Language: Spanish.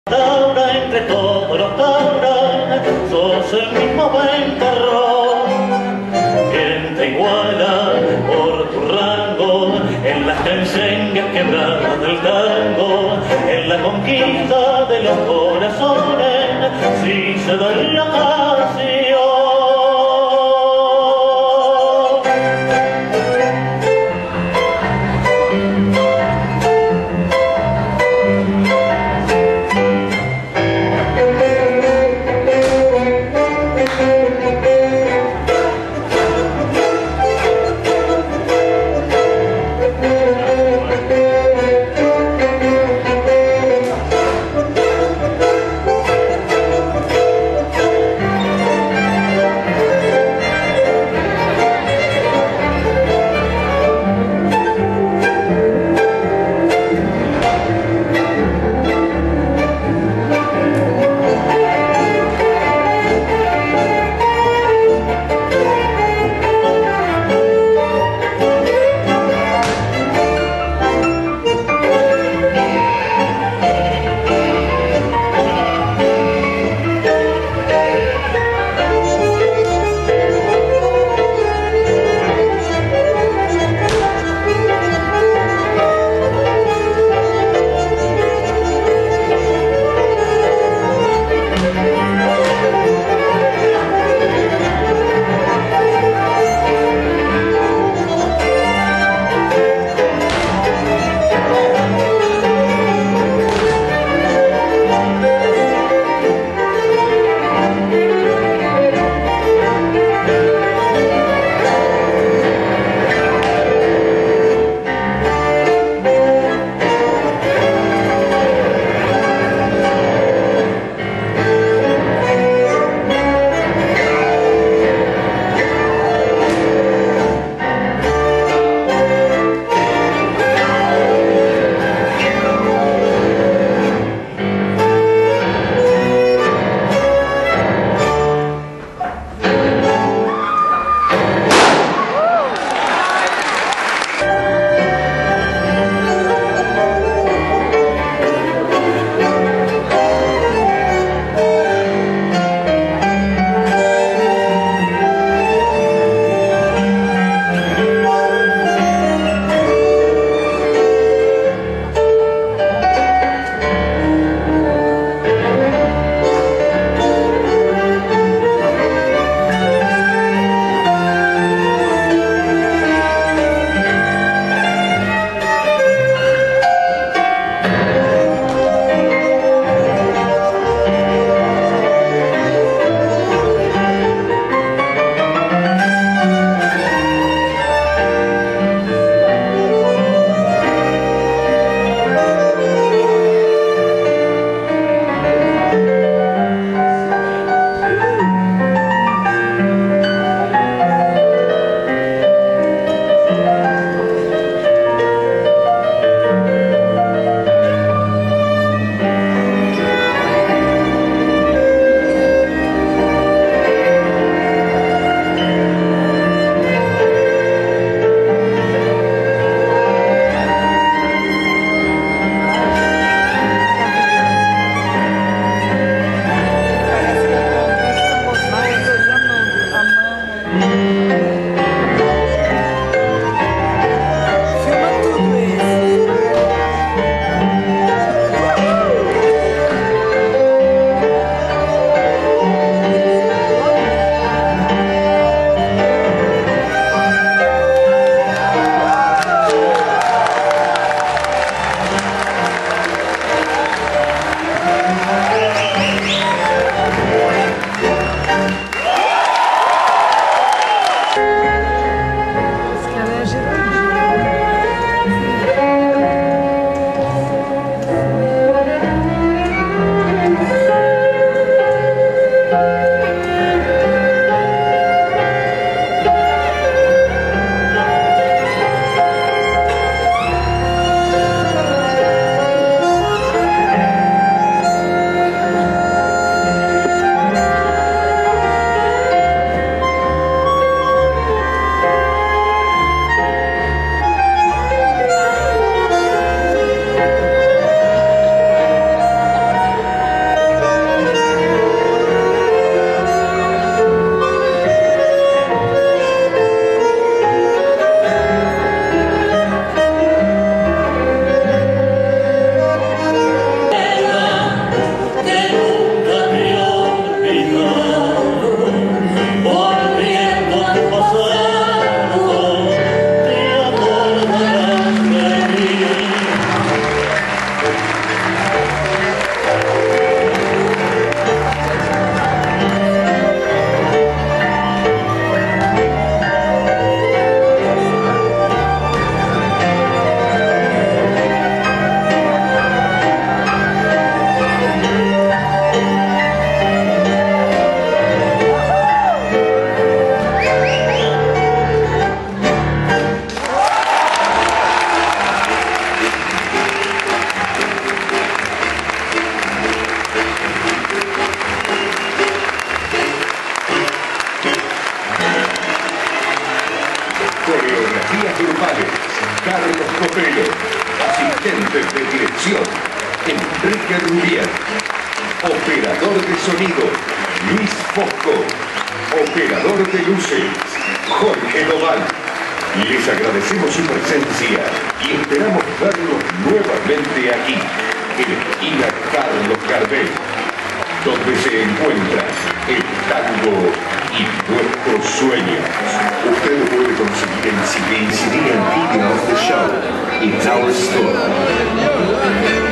Taura entre todos los tauras, sos el mismo ventarrón. ¿Quién te iguala por tu rango en las enseñas quebradas del tango, en la conquista de los corazones, si se da en la pasión? Sotelo. Asistentes de dirección, Enrique Rubier. Operador de sonido, Luis Fosco. Operador de luces, Jorge Doval. Les agradecemos su presencia y esperamos verlos nuevamente aquí, en esquina Carlos Gardel, donde se encuentra el tango y nuestros sueños. Usted puede conseguir el CD and video of the show in our store.